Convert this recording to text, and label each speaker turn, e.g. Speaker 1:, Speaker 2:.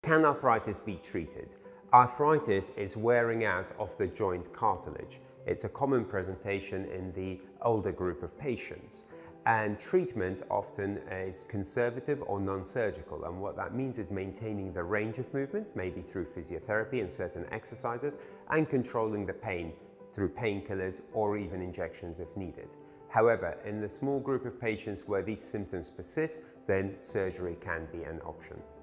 Speaker 1: Can arthritis be treated? Arthritis is wearing out of the joint cartilage. It's a common presentation in the older group of patients. And treatment often is conservative or non-surgical. And what that means is maintaining the range of movement, maybe through physiotherapy and certain exercises, and controlling the pain through painkillers or even injections if needed. However, in the small group of patients where these symptoms persist, then surgery can be an option.